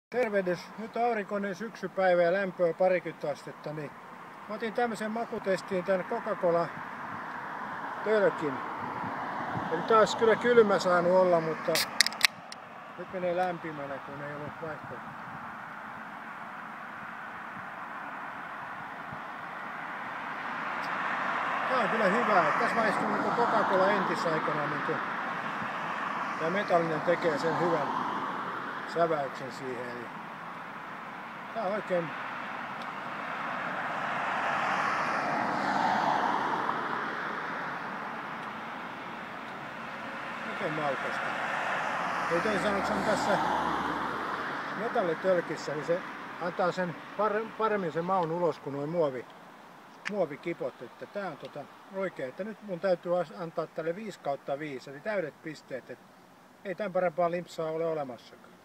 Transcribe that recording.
Tervehdys! Nyt on aurinkoinen syksypäivä ja lämpöä 20 astetta, niin mä otin tämmöisen makutestiin tän Coca-Cola tölkin. Eli tää olisi kyllä kylmä saanut olla, mutta nyt menee lämpimällä, kun ei ollut vaihtoehto. Tää on kyllä hyvä. Tässä maistuu niin Coca-Cola entisaikana, niin tämä metallinen tekee sen hyvän säväyksen siihen. Eli tää on oikein maukasta. Ei toisin sanoen, että se on tässä metallitölkissä, niin se antaa sen paremmin sen maun ulos kuin nuo muovikipot. Että tää on oikein. Että nyt mun täytyy antaa tälle 5/5, eli täydet pisteet. Että ei tämän parempaa limpsaa ole olemassakaan.